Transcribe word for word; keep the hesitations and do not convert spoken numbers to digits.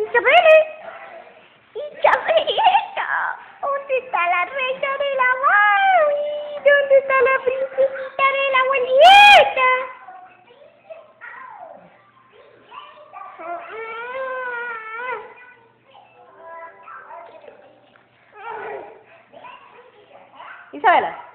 Isabel, Isabelita, ¿dónde está la reina de la mami? ¿Dónde está la princesita de la abuelita? Isabela.